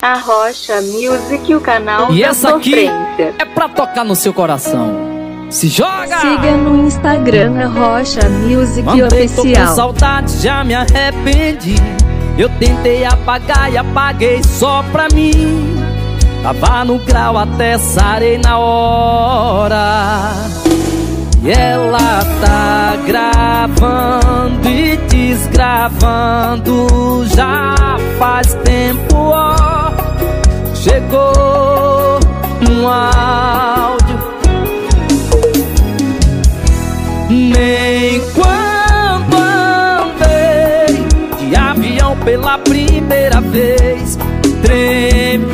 Arrocha Music, o canal e da essa aqui sofrência. é pra tocar no seu coração. Se joga! Siga no Instagram Arrocha Music Mandei, Oficial. tô com saudade, já me arrependi. Eu tentei apagar e apaguei só pra mim. Tava no grau, até sarei na hora. E ela tá gravando e desgravando já faz tempo, ó. Chegou um áudio. Nem quando andei de avião pela primeira vez tremi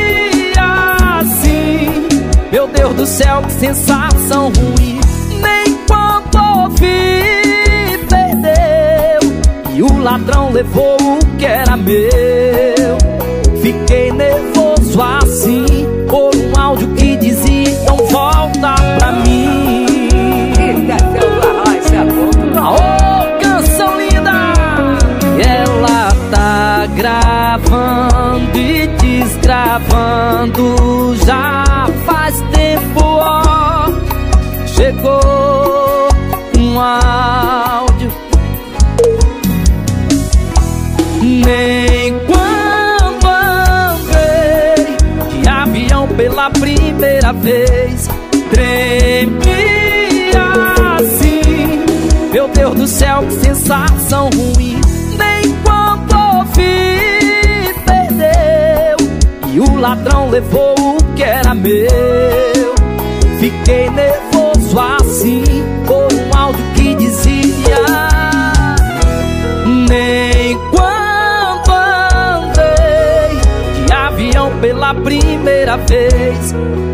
assim. Meu Deus do céu, que sensação ruim. Nem quando ouvi, perdeu. E o ladrão levou o que era meu. Fiquei nervoso assim por um áudio que dizia: então volta pra mim. Aô, canção linda! Ela tá gravando e desgravando já faz tempo, ó. Chegou um áudio. Nem quando andei de avião pela primeira vez tremi assim. Meu Deus do céu, que sensação ruim. Nem quando ouvi, perdeu. E o ladrão levou o que era meu. Fiquei nervoso assim por um áudio que dizia: nem quando andei de avião pela primeira vez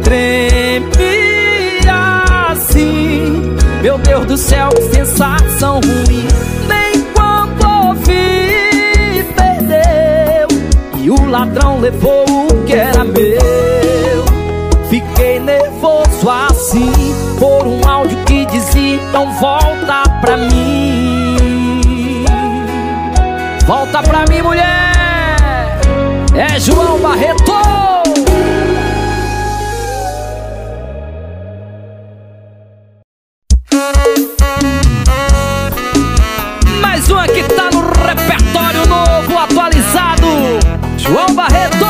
tremi assim. Meu Deus do céu, que sensação ruim. Nem quando ouvi, perdeu. E o ladrão levou o que era meu. Fiquei nervoso assim por um áudio que dizia: então volta pra mim. Volta pra mim, mulher. É João Barreto. Mais uma que tá no repertório novo, atualizado. João Barreto.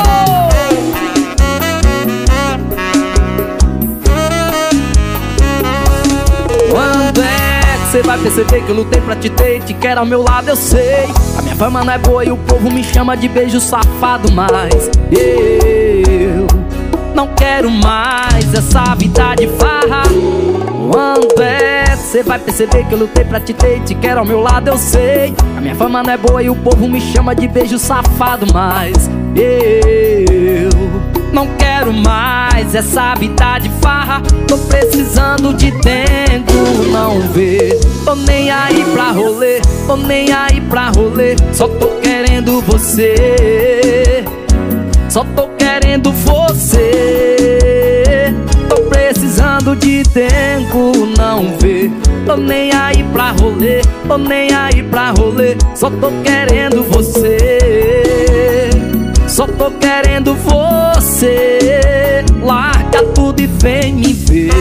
Quando é que você vai perceber que eu lutei pra te ter? Te quero ao meu lado, eu sei. A minha fama não é boa e o povo me chama de beijo safado, mas eu não quero mais essa vida de farra. Quando é que você vai perceber que eu lutei pra te ter? Te quero ao meu lado, eu sei. A minha fama não é boa e o povo me chama de beijo safado, mas eu não quero mais essa vida de farra. Tô precisando de tempo, não vê. Tô nem aí pra rolê, tô nem aí pra rolê. Só tô querendo você, só tô querendo você. Tô precisando de tempo, não vê. Tô nem aí pra rolê, tô nem aí pra rolê. Só tô querendo você, só tô querendo você. Larga tudo e vem me ver.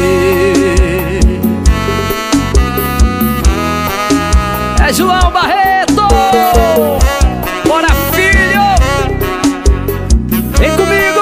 É João Barreto. Bora, filho, vem comigo.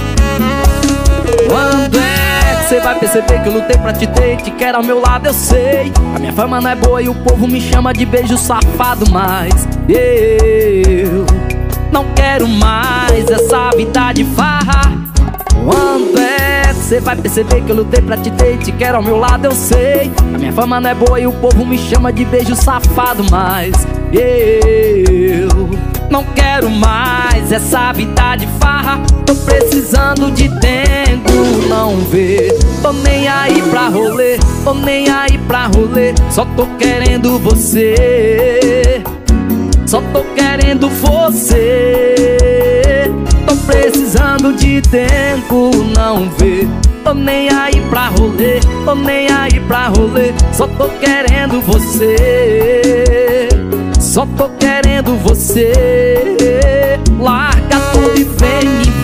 Quando é que você vai perceber que eu lutei pra te ter? Te quero ao meu lado, eu sei. A minha fama não é boa e o povo me chama de beijo safado, mas eu não quero mais essa vida de farra. Quando é que você vai perceber que eu lutei pra te ter? Te quero ao meu lado, eu sei. A minha fama não é boa e o povo me chama de beijo safado, mas eu não quero mais essa vida de farra. Tô precisando de tempo, não vê. Tô nem aí pra rolê, tô nem aí pra rolê. Só tô querendo você, só tô querendo você. Tô precisando de tempo, não vê. Tô nem aí pra rolê, tô nem aí pra rolê. Só tô querendo você, só tô querendo você. Larga tudo e vem me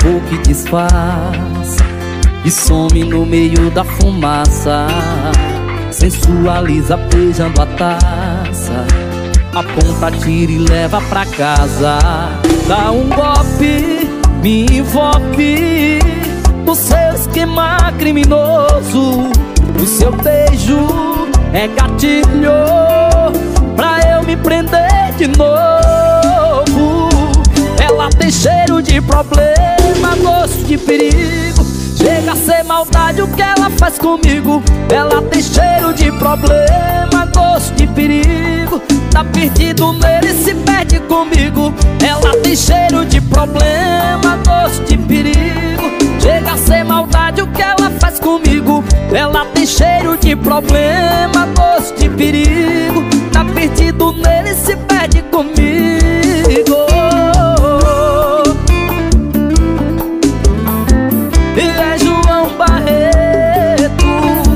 vapor que desfaz e some no meio da fumaça. Sensualiza beijando a taça, aponta, tira e leva pra casa. Dá um golpe, me envolve no seu esquema criminoso. O seu beijo é gatilho pra eu me prender de novo. Ela tem cheiro de problema, gosto de perigo. Chega a ser maldade o que ela faz comigo. Ela tem cheiro de problema, gosto de perigo. Tá perdido nele, se perde comigo. Ela tem cheiro de problema, gosto de perigo. Chega a ser maldade o que ela faz comigo. Ela tem cheiro de problema, gosto de perigo. Tá perdido nele, se perde comigo. E é João Barreto.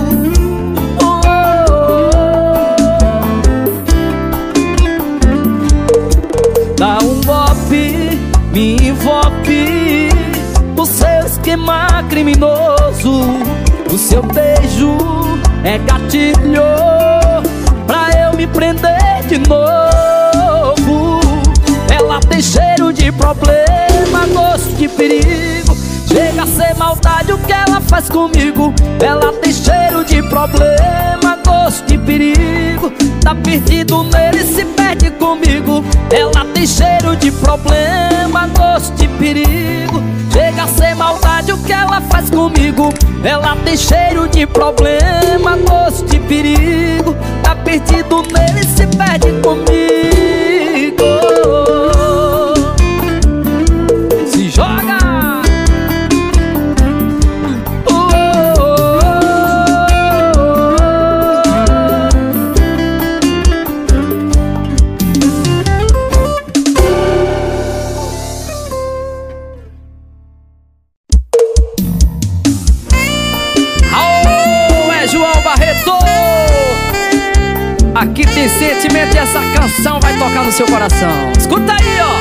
Dá um golpe, me envolve no seu esquema criminoso. O seu beijo é gatilho pra eu me prender de novo. Ela tem cheiro de problema, gosto de perigo. Chega a ser maldade o que ela faz comigo. Ela tem cheiro de problema, gosto de perigo. Tá perdido nele, se perde comigo. Ela tem cheiro de problema, gosto de perigo. Chega a ser maldade o que ela faz comigo. Ela tem cheiro de problema, gosto de perigo. Tá perdido nele, se perde comigo. Se joga! Aqui tem sentimento e essa canção vai tocar no seu coração. Escuta aí, ó.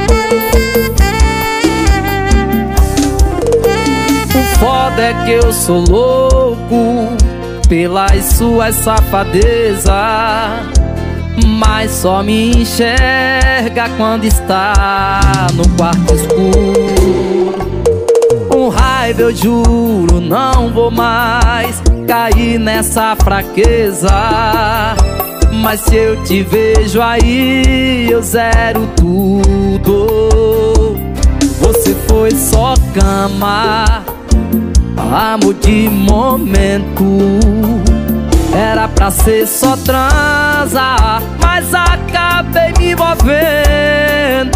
O foda é que eu sou louco pelas suas safadezas, mas só me enxerga quando está no quarto escuro. Com raiva eu juro, não vou mais cair nessa fraqueza. Mas se eu te vejo aí, eu zero tudo. Você foi só cama, amor de momento. Era pra ser só transa, mas acabei me envolvendo.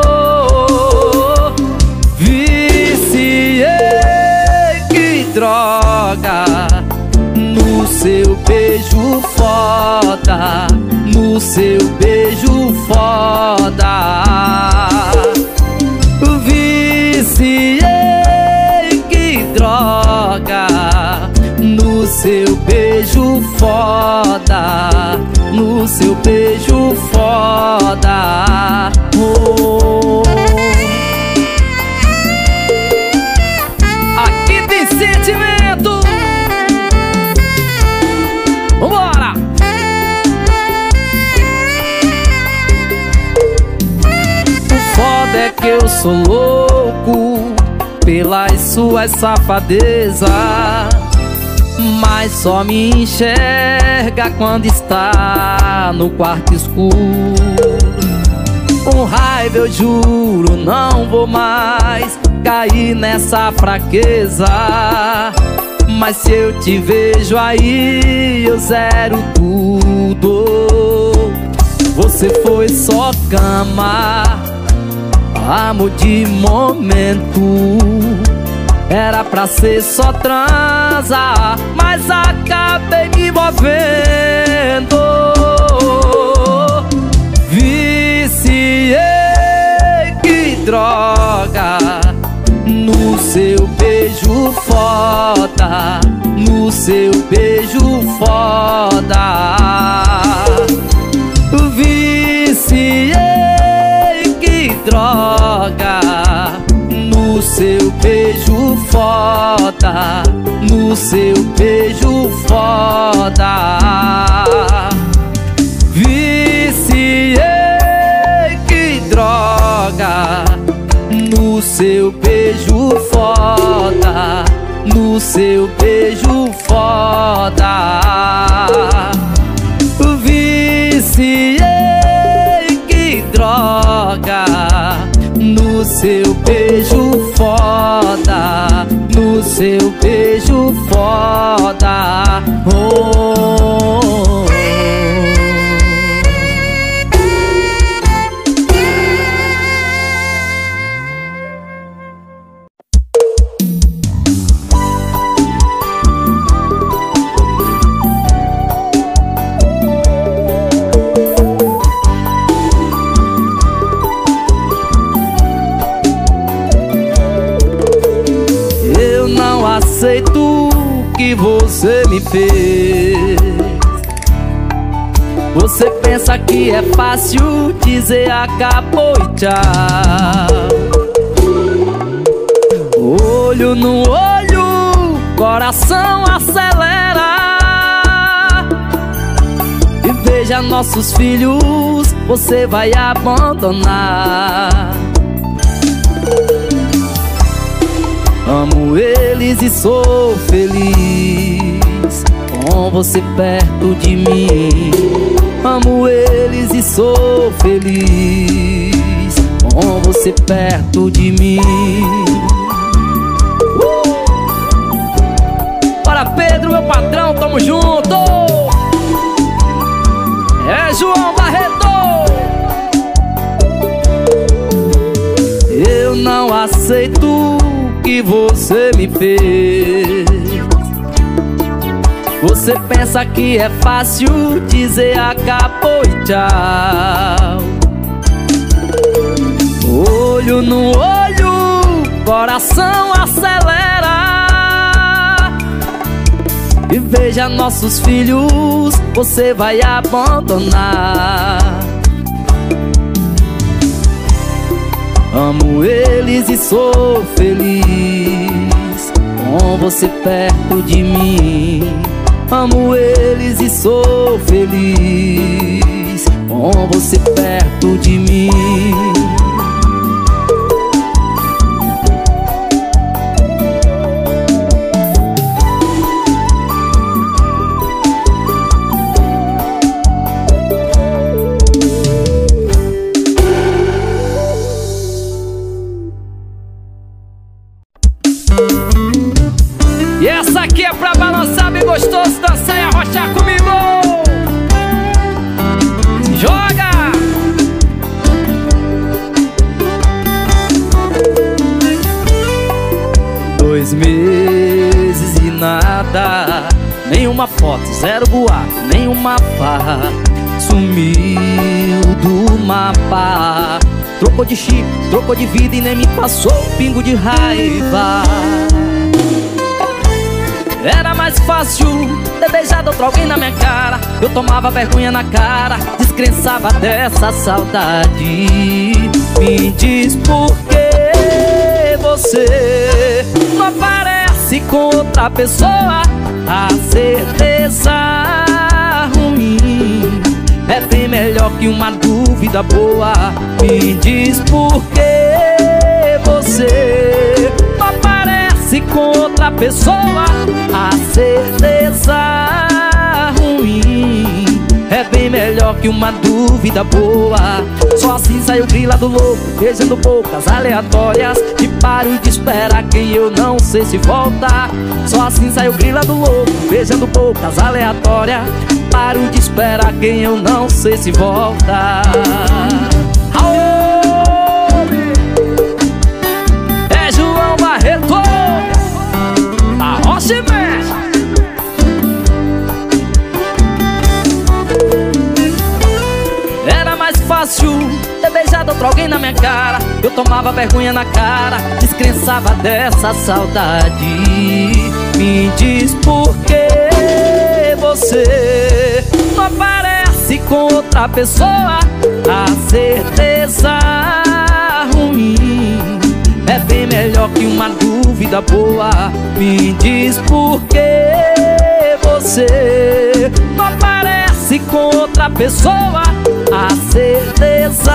Viciei, que droga, no seu beijo foda, no seu beijo foda. Viciei, que droga, no seu beijo foda, no seu beijo foda. Oh. Aqui tem sentimento. Vambora! O foda é que eu sou louco pelas suas safadezas, mas só me enxerga quando está no quarto escuro. Com raiva eu juro, não vou mais cair nessa fraqueza. Mas se eu te vejo aí, eu zero tudo. Você foi só cama, amor de momento. Era pra ser só transa, mas acabei me envolvendo. Viciei, que droga, no seu beijo foda, no seu beijo foda. Viciei, que droga, no seu seu beijo foda, no seu beijo foda. Viciei, que droga, no seu beijo foda, no seu beijo foda. Viciei, que droga, no seu beijo foda, no seu beijo foda. Oh. Aceito o que você me fez. Você pensa que é fácil dizer acabou e tchau. Olho no olho, coração acelera. E veja nossos filhos, você vai abandonar. Amo eles e sou feliz com você perto de mim. Amo eles e sou feliz com você perto de mim. Para Pedro, meu patrão, tamo junto. É João Barreto. Eu não aceito que você me fez. Você pensa que é fácil dizer acabou e tchau. Olho no olho, coração acelera. E veja nossos filhos, você vai abandonar. Amo eles e sou feliz com você perto de mim. Amo eles e sou feliz com você perto de mim. E essa aqui é pra balançar bem gostoso, dançar e arrochar comigo. Joga! 2 meses e nada, nenhuma foto, zero boato, nenhuma farra. Sumiu do mapa, trocou de chip, trocou de vida e nem me passou um pingo de raiva. Era mais fácil ter beijado outro alguém na minha cara. Eu tomava vergonha na cara, descrençava dessa saudade. Me diz por que você não aparece com outra pessoa. A certeza ruim é bem melhor que uma dúvida boa. Me diz por que você não aparece com outra pessoa. A certeza ruim é bem melhor que uma dúvida boa. Só assim sai o grila do louco, beijando bocas aleatórias. E paro de esperar quem eu não sei se volta. Só assim sai o grila do louco, beijando bocas aleatórias. Paro de esperar quem eu não sei se volta. É João Barreto, a rocha e mexe. Era mais fácil ter beijado outro alguém na minha cara. Eu tomava vergonha na cara, descrençava dessa saudade. Me diz por que você não aparece com outra pessoa. A certeza ruim é é bem melhor que uma dúvida boa. Me diz por que você não aparece com outra pessoa. A certeza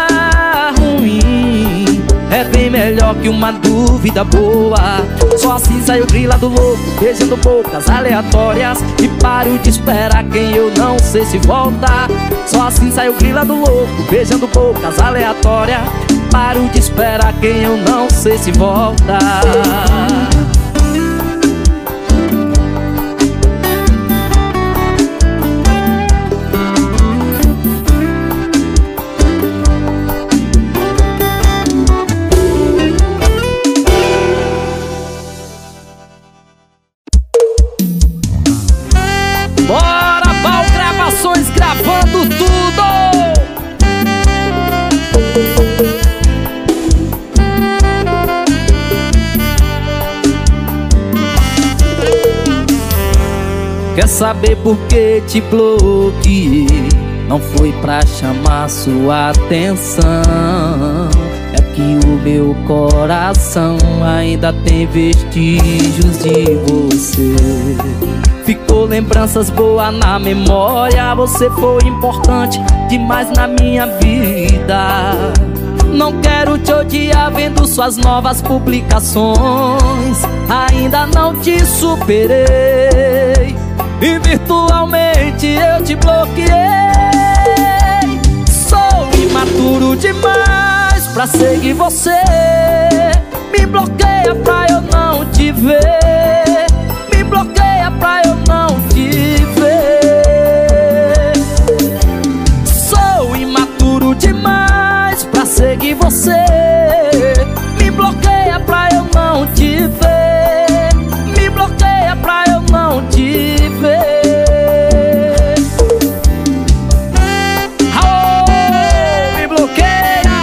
ruim é bem melhor que uma dúvida boa. Só assim sai o grila do louco, beijando bocas aleatórias. E paro de esperar quem eu não sei se volta. Só assim sai o grila do louco, beijando bocas aleatórias. Paro de esperar quem eu não sei se volta. Bora, Val Gravações gravando tudo! Quer saber por que te bloqueei? Não foi pra chamar sua atenção. É que o meu coração ainda tem vestígios de você. Ficou lembranças boas na memória. Você foi importante demais na minha vida. Não quero te odiar vendo suas novas publicações. Ainda não te superei e virtualmente eu te bloqueei. Sou imaturo demais pra seguir você. Me bloqueia pra eu não te ver. Me bloqueia pra eu não te ver. Sou imaturo demais pra seguir você. Me bloqueia pra eu não te ver. Me bloqueia pra eu não te ver. Aô, me bloqueia!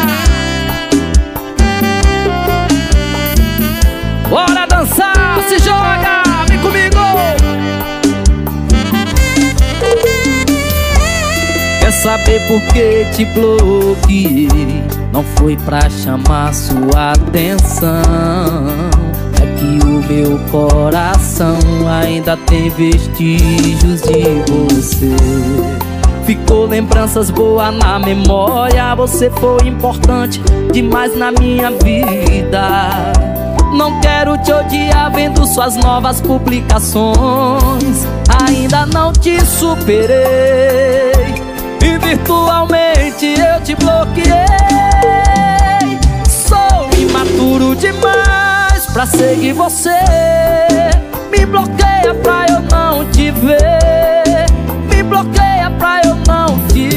Bora dançar, se joga, vem comigo! Quer saber por que te bloqueei? Não foi pra chamar sua atenção. É que o meu coração ainda tem vestígios de você. Ficou lembranças boas na memória. Você foi importante demais na minha vida. Não quero te odiar vendo suas novas publicações. Ainda não te superei e virtualmente eu te bloqueei. Sou imaturo demais pra seguir você. Me bloqueia pra eu não te ver. Me bloqueia pra eu não te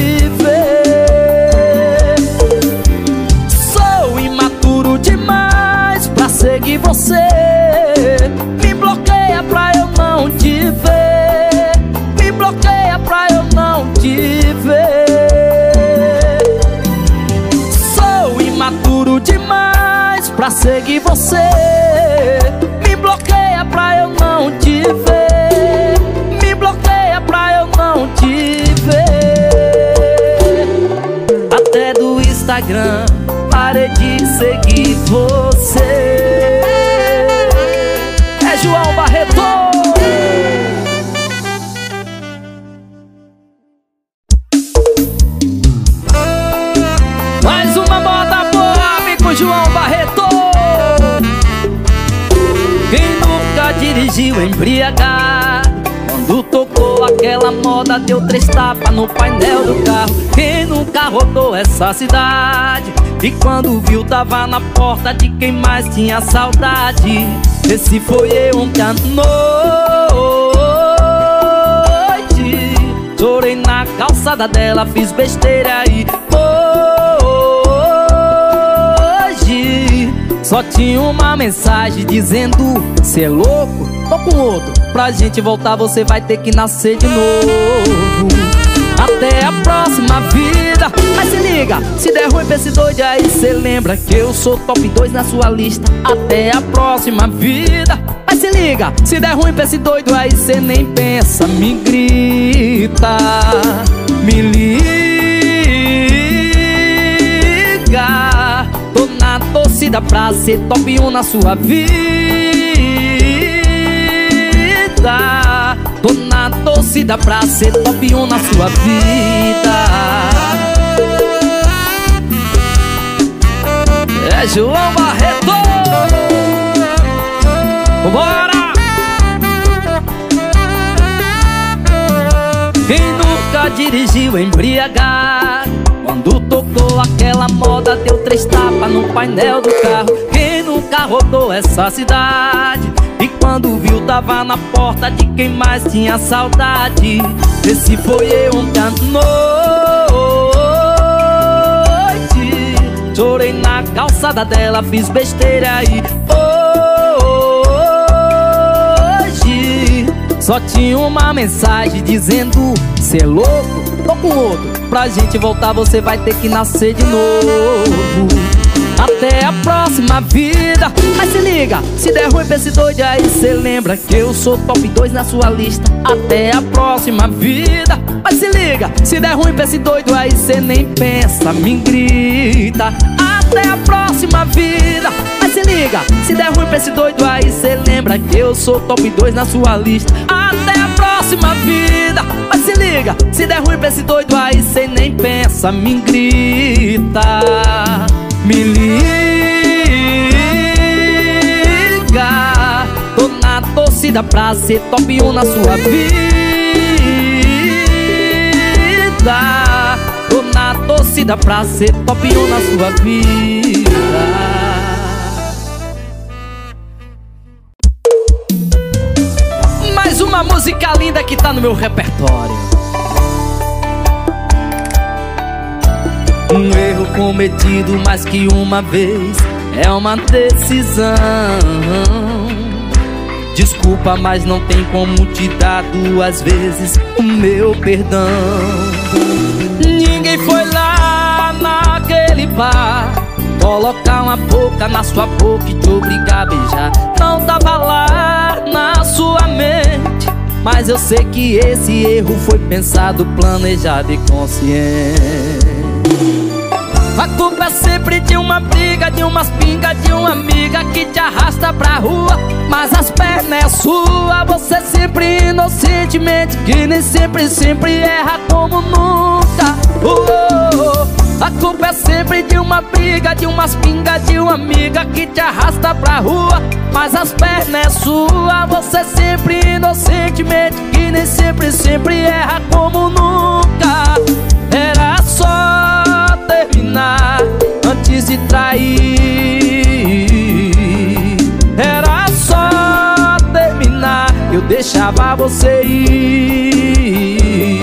ver. Sou imaturo demais pra seguir você. Me bloqueia pra eu não te ver. Me bloqueia pra eu não te ver. Sou imaturo demais pra seguir você. Me bloqueia pra eu não te ver. Me bloqueia pra eu não te ver. Até do Instagram parei de seguir você. É João Barreto! Mais uma moda boa, vem com João Barreto! Quem nunca dirigiu embriagado? Quando tocou aquela moda deu 3 tapas no painel do carro. Quem nunca rodou essa cidade? E quando viu tava na porta de quem mais tinha saudade. Esse foi eu ontem à noite. Chorei na calçada dela, fiz besteira e hoje só tinha uma mensagem dizendo: cê é louco? Tô com outro. Pra gente voltar você vai ter que nascer de novo. Até a próxima vida. Mas se liga, se der ruim pra esse doido aí, cê lembra que eu sou top 2 na sua lista. Até a próxima vida. Mas se liga, se der ruim pra esse doido aí, cê nem pensa, me grita, me liga. Tô na torcida torcida pra ser top 1 na sua vida. Tô na torcida pra ser top 1 na sua vida. É João Barreto. Vambora! Quem nunca dirigiu embriagado, quando tocou aquela moda deu 3 tapas no painel do carro? Quem nunca rodou essa cidade e quando viu tava na porta de quem mais tinha saudade? Esse foi eu ontem à noite. Chorei na calçada dela, fiz besteira aí. Hoje só tinha uma mensagem dizendo: cê é louco, tô com outro. Pra gente voltar você vai ter que nascer de novo. Até a próxima vida. Mas se liga, se der ruim pra esse doido aí, cê lembra que eu sou top 2 na sua lista. Até a próxima vida. Mas se liga, se der ruim pra esse doido aí, cê nem pensa, me grita. Até a próxima vida. Mas se liga, se der ruim pra esse doido aí, cê lembra que eu sou top 2 na sua lista. Até a próxima vida. Mas se liga, se der ruim pra esse doido aí, cê nem pensa, me grita. Me liga, tô na torcida pra ser top 1 na sua vida. Tô na torcida pra ser top 1 na sua vida. Mais uma música linda que tá no meu repertório. Um erro cometido mais que uma vez é uma decisão. Desculpa, mas não tem como te dar 2 vezes o meu perdão. Ninguém foi lá naquele bar colocar uma boca na sua boca e te obrigar a beijar. Não tava lá na sua mente, mas eu sei que esse erro foi pensado, planejado e consciente. A culpa é sempre de uma briga, de umas pingas, de uma amiga que te arrasta pra rua, mas as pernas é sua. Você sempre inocentemente, que nem sempre erra como nunca. A culpa é sempre de uma briga, de umas pingas, de uma amiga que te arrasta pra rua, mas as pernas é sua. Você sempre inocentemente, que nem sempre erra como nunca. Era só terminar antes de trair. Era só terminar, eu deixava você ir.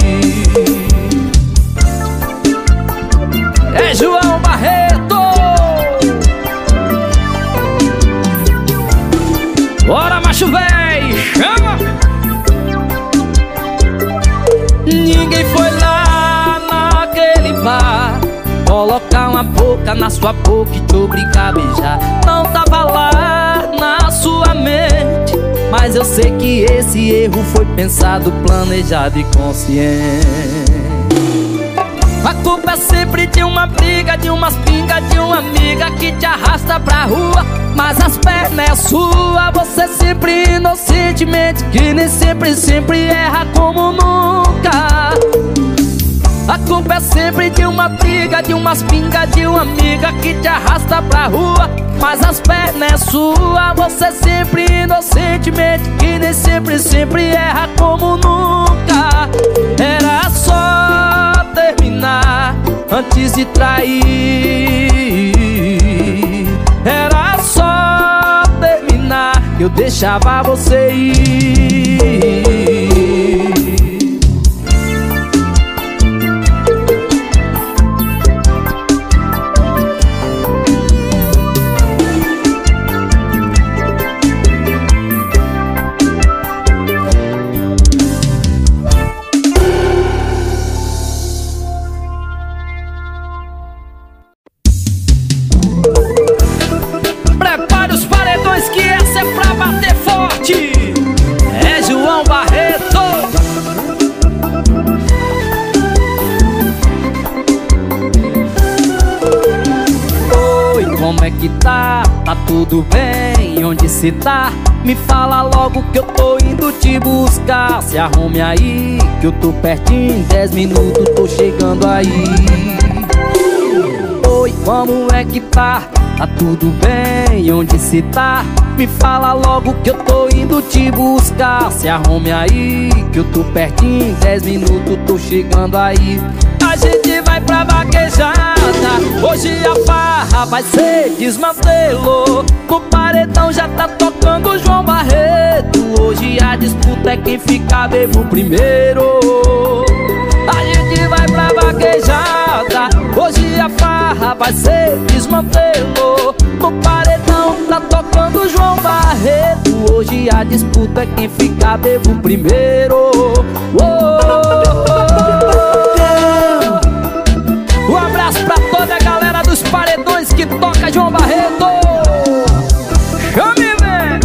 É João Barreto. Bora, macho véi, chama! Ninguém foi lá naquele bar colocar uma boca na sua boca e te obrigar a beijar. Não tava lá na sua mente, mas eu sei que esse erro foi pensado, planejado e consciente. A culpa é sempre de uma briga, de umas pingas, de uma amiga que te arrasta pra rua, mas as pernas é sua. Você sempre inocentemente, que nem sempre erra como nunca. A culpa é sempre de uma briga, de umas pingas, de uma amiga que te arrasta pra rua, mas as pernas é sua. Você sempre inocentemente, que nem sempre erra como nunca. Era só terminar antes de trair. Era só terminar, eu deixava você ir. Prepare os paredões que essa é pra bater forte. É João Barreto. tudo bem? Onde cê tá? Me fala logo que eu tô indo te buscar. Se arrume aí, que eu tô pertinho, 10 minutos tô chegando aí. Oi, como é que tá? Tá tudo bem? Onde cê tá? Me fala logo que eu tô indo te buscar. Se arrume aí, que eu tô pertinho, 10 minutos tô chegando aí. A gente vai pra vaquejada, hoje a farra vai ser desmantelo. No paredão já tá tocando João Barreto. Hoje a disputa é quem fica bebo primeiro. A gente vai pra vaquejada, hoje a farra vai ser desmantelo. No paredão tá tocando João Barreto. Hoje a disputa é quem fica bebo primeiro. Um abraço pra toda a galera dos paredões que toca João Barreto. Chame, vem!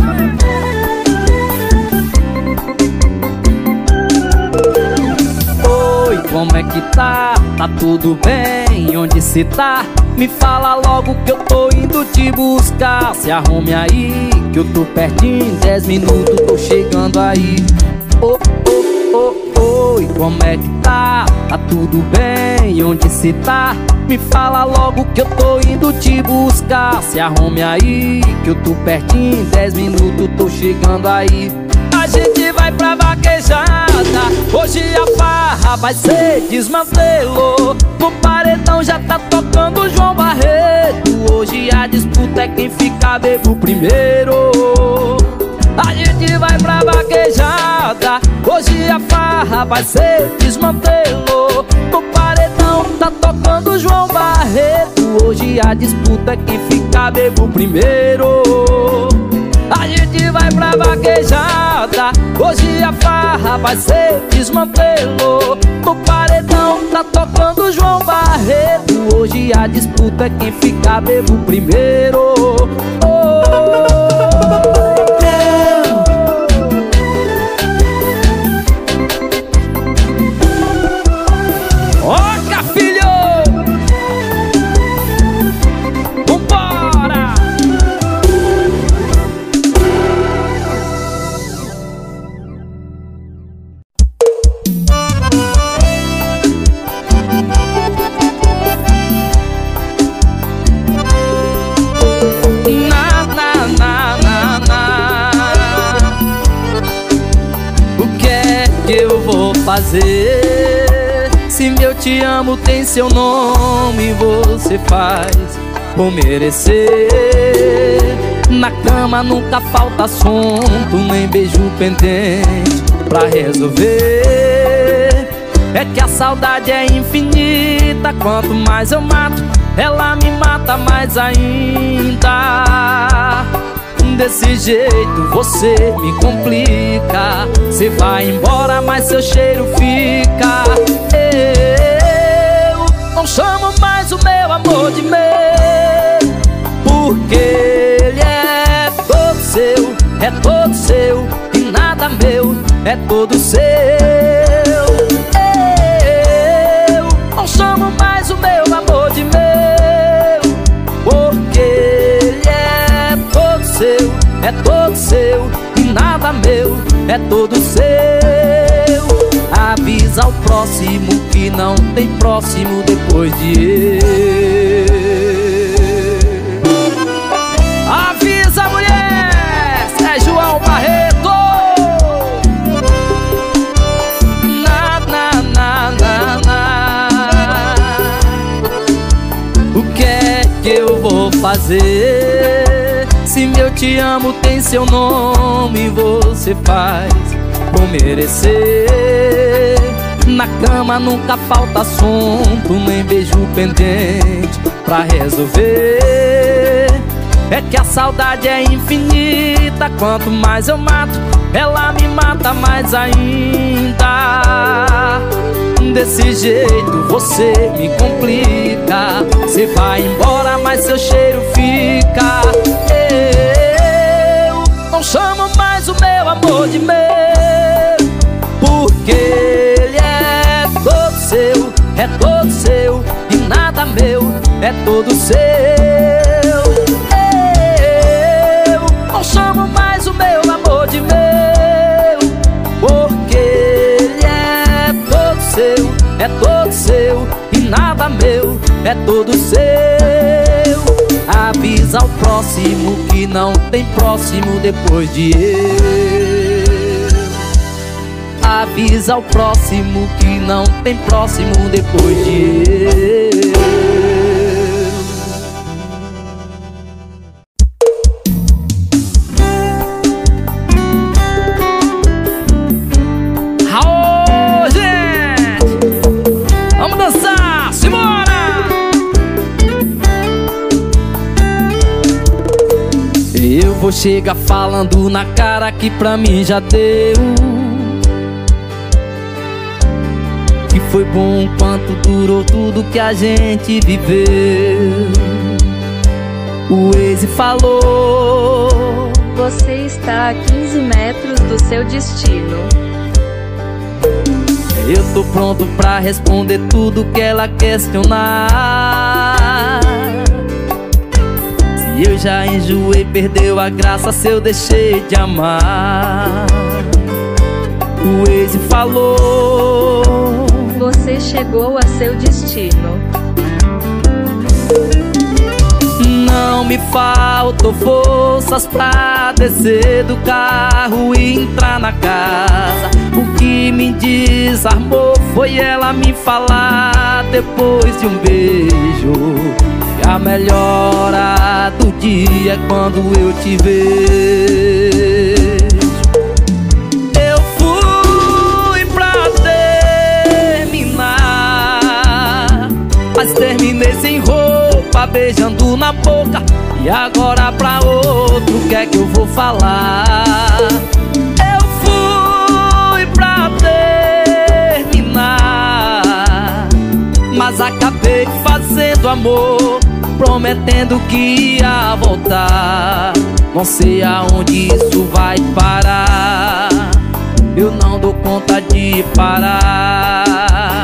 Oi, como é que tá? Tá tudo bem? Onde cê tá? Me fala logo que eu tô indo te buscar. Se arrume aí, que eu tô pertinho, 10 minutos tô chegando aí. Oi, como é que tá? Tá tudo bem? Onde cê tá? Me fala logo que eu tô indo te buscar. Se arrume aí, que eu tô pertinho, 10 minutos tô chegando aí. A gente vai pra vaquejada, hoje a farra vai ser desmantelo. No paredão já tá tocando João Barreto. Hoje a disputa é quem fica bebo primeiro. A gente vai pra vaquejada, hoje a farra vai ser desmantelo. No paredão tá tocando João Barreto. Hoje a disputa é quem fica bebo primeiro. A gente vai pra vaquejada, hoje a farra vai ser desmantelo. No paredão tá tocando João Barreto. Hoje a disputa é quem fica bebo primeiro. Oca, filho! Vambora! O que é que eu vou fazer? Se meu te amo tem seu nome, você faz por merecer. Na cama nunca falta assunto, nem beijo pendente pra resolver. É que a saudade é infinita, quanto mais eu mato, ela me mata mais ainda. Desse jeito você me complica. Cê vai embora, mas seu cheiro fica. Eu não chamo mais o meu amor de meu, porque ele é todo seu, e nada meu, é todo seu. Eu não chamo mais o meu amor de meu, porque ele é todo seu, e nada meu, é todo seu. Avisa o próximo que não tem próximo depois de eu. Avisa, mulher! É João Barreto! O que é que eu vou fazer? Se meu te amo tem seu nome, você faz por merecer. Na cama nunca falta assunto, nem beijo pendente pra resolver. É que a saudade é infinita, quanto mais eu mato, ela me mata mais ainda. Desse jeito você me complica. Cê vai embora, mas seu cheiro fica. Eu não chamo mais o meu amor de meu, porque ele é todo seu, e nada meu, é todo seu. é todo seu. Avisa ao próximo que não tem próximo depois de eu. Avisa ao próximo que não tem próximo depois de eu. Aô, gente! Vamos dançar, simbora! Eu vou chegar falando na cara que pra mim já deu, que foi bom quanto durou tudo que a gente viveu. O Waze falou: Você está a 15 metros do seu destino. eu tô pronto pra responder tudo que ela questionar. Se eu já enjoei, perdeu a graça se eu deixei de amar. O Waze falou: Você chegou a seu destino. não me faltou forças pra descer do carro e entrar na casa. O que me desarmou foi ela me falar depois de um beijo que a melhor hora do dia é quando eu te vejo. Eu fui pra terminar, mas terminei sem roupa, beijando na boca. E agora pra outro, o que é que eu vou falar? Eu fui pra terminar, mas acabei fazendo amor, prometendo que ia voltar. Não sei aonde isso vai parar, eu não dou conta de parar.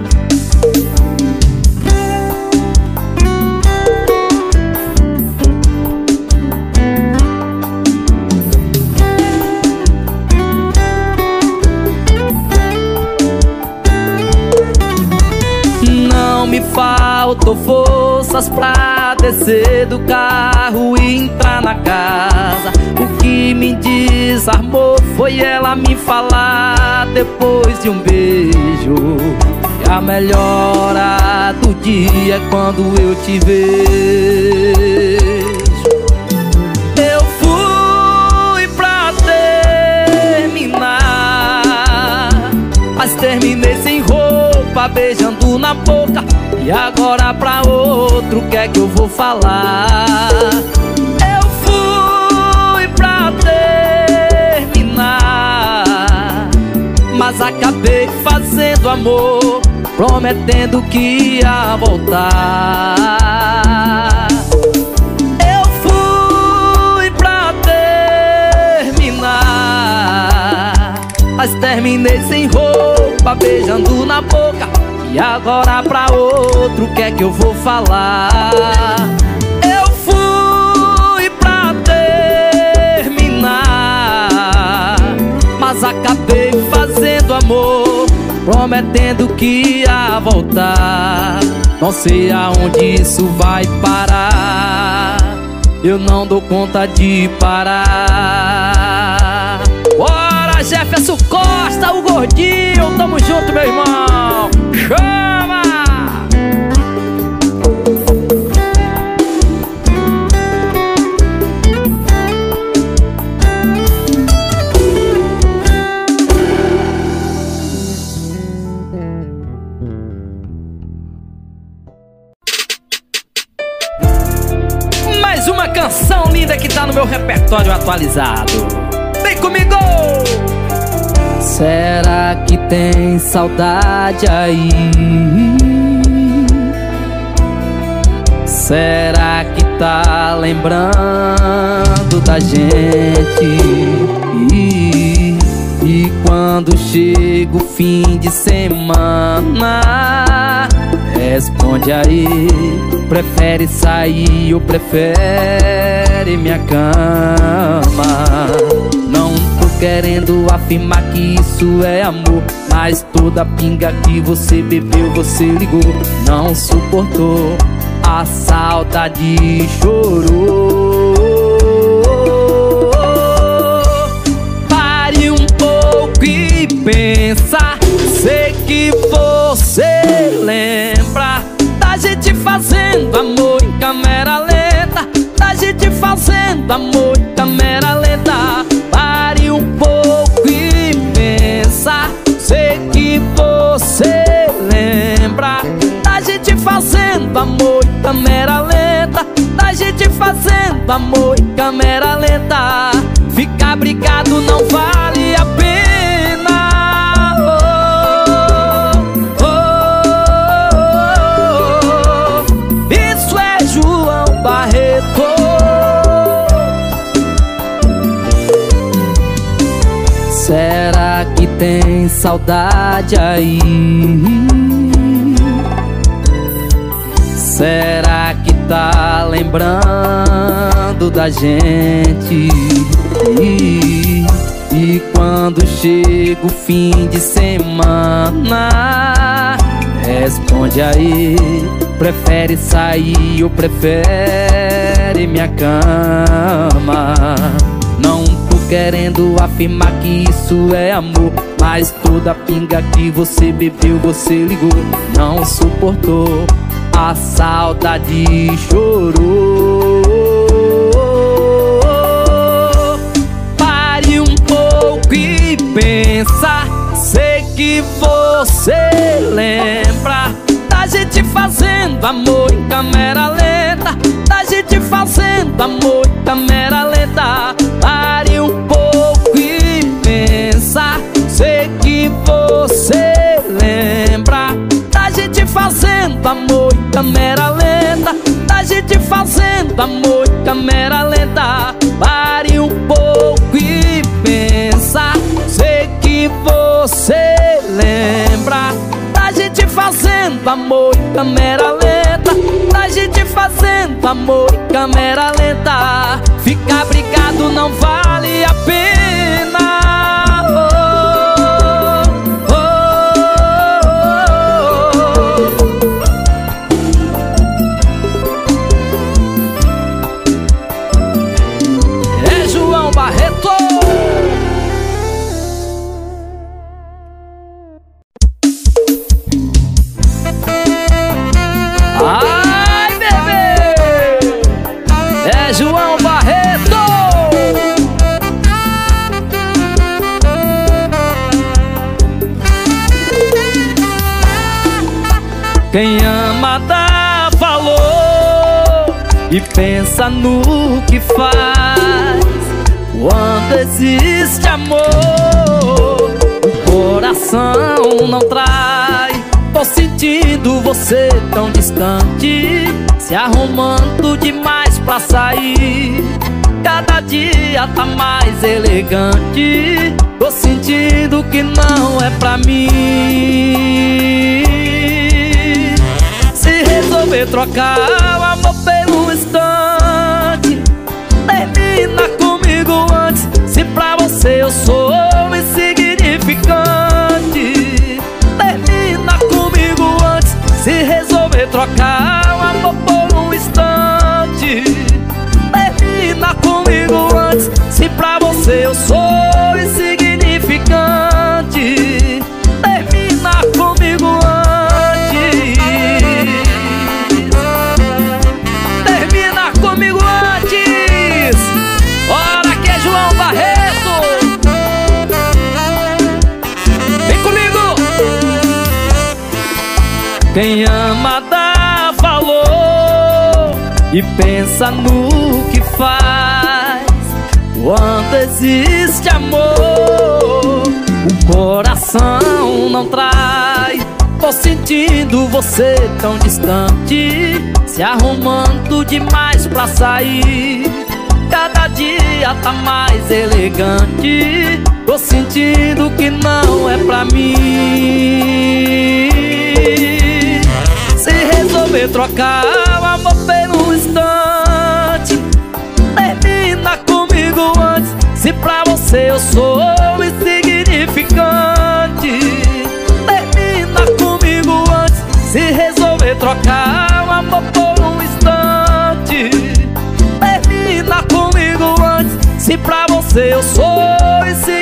Não me faltou forças pra descer do carro e entrar na casa. O que me desarmou foi ela me falar depois de um beijo que a melhor hora do dia é quando eu te vejo. Eu fui pra terminar, mas terminei sem roupa, beijando na boca. E agora pra outro, o que é que eu vou falar? Eu fui pra terminar, mas acabei fazendo amor, prometendo que ia voltar. Eu fui pra terminar, mas terminei sem roupa, beijando na boca. E agora pra outro, o que é que eu vou falar? Eu fui pra terminar, mas acabei fazendo amor, prometendo que ia voltar. Não sei aonde isso vai parar, eu não dou conta de parar. Bora, Jefferson Costa, o gordinho, tamo junto, meu irmão. Chama! Mais uma canção linda que tá no meu repertório atualizado. Vem comigo! Será que tem saudade aí? Será que tá lembrando da gente? E quando chega o fim de semana, responde aí, prefere sair ou prefere minha cama? Não tô querendo a afirmar que isso é amor, mas toda pinga que você bebeu, você ligou. Não suportou, a saudade e chorou. Pare um pouco e pensa. Sei que você lembra da gente fazendo amor em câmera lenta, da gente fazendo amor em câmera lenta. Pare um pouco e pensa. Sei que você lembra da gente fazendo amor em câmera lenta, da gente fazendo amor em câmera lenta. Ficar brigado não vale a pena. Isso é João Barreto. Será que tem saudade aí? Será que tá lembrando da gente? E quando chega o fim de semana, responde aí, prefere sair ou prefere minha cama? Não tô querendo afirmar que isso é amor, mas toda pinga que você bebeu, você ligou. Não suportou, a saudade e chorou. Pare um pouco e pensa. Sei que você lembra da gente fazendo amor em câmera lenta, da gente fazendo amor em câmera lenta. Pare um pouco e pensa. Sei que você lembra da gente fazendo amor em câmera lenta, da gente fazendo amor em câmera lenta. Pare um pouco e pensa. Sei que você lembra da gente fazendo amor em câmera lenta, da gente fazendo amor em câmera lenta. Ficar brigado não vale a pena. É João Barreto. Ai, bebê! É João Barreto! Quem ama dá valor e pensa no que faz. Quando existe amor, o coração não trai. Tô sentindo você tão distante, se arrumando demais pra sair. Cada dia tá mais elegante. Tô sentindo que não é pra mim. Se resolver trocar o amor pelo instante, termina comigo antes. Se pra você eu sou insignificante, termina comigo antes. Se resolver trocar o amor por um instante, termina comigo antes. Se pra você eu sou insignificante, termina comigo antes. Termina comigo antes. Ora que é João Barreto. Vem comigo. Quem ama dá valor e pensa no que faz. Quando existe amor, o coração não trai. Tô sentindo você tão distante, se arrumando demais pra sair. Cada dia tá mais elegante. Tô sentindo que não é pra mim. Se resolver trocar o amor pelo instante, termina comigo antes. Se pra você eu sou insignificante, Se pra você eu sou esse